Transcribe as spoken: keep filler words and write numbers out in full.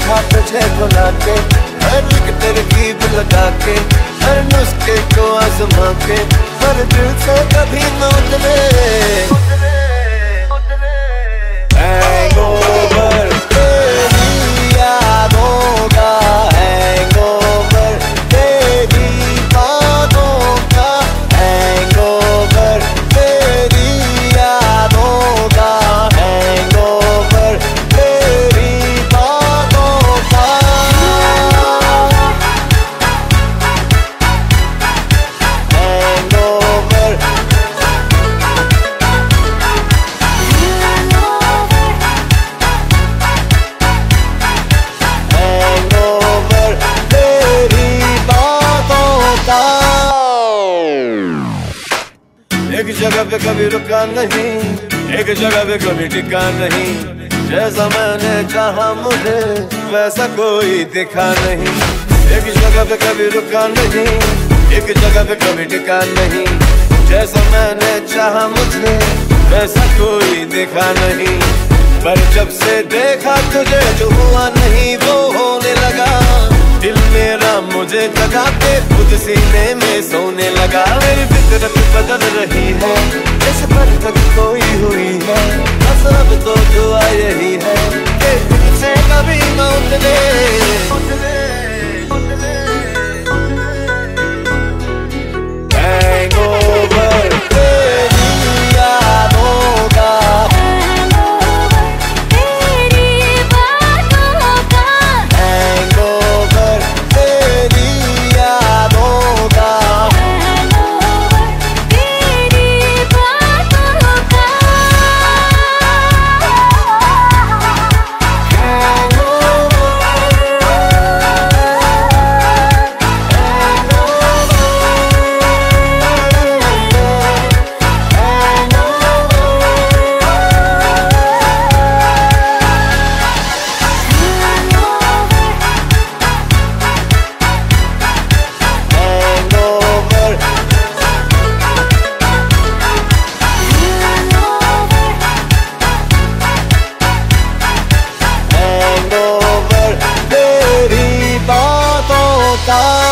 देखा तुझे बुला के, हर एक तरकीब लगा के, हर नुस्खे को आजमा के, पर दिल से कभी न उतरे। हैंगओवर तेरी यादों का, हैंगओवर तेरी बातों का, हैंगओवर तेरी यादों का, हैंगओवर तेरी बातों का। हैंगओवर हैंगओवर तेरी बातों का। एक जगह पे कभी रुका नहीं, एक जगह पे कभी टिका नहीं, जैसा मैंने चाहा मुझे वैसा कोई दिखा नहीं। एक जगह पे कभी रुका नहीं, एक जगह पे कभी टिका नहीं, जैसा मैंने चाहा मुझे वैसा कोई दिखा नहीं। पर जब से देखा तुझे जो हुआ नहीं वो होने लगा, दिल मेरा मुझे जगा के खुद सीने में सोने लगा। मेरी फितरत बदल रही है, इस पर तक कोई हुई है, असर तो दुआ यही है कि दिल से कभी न उतरे। हैंगओवर तेरी यादों का, तेरी बातों का, हैंगओवर तेरी यादों का, तेरी बातों का। हैंगओवर तेरी बातों का।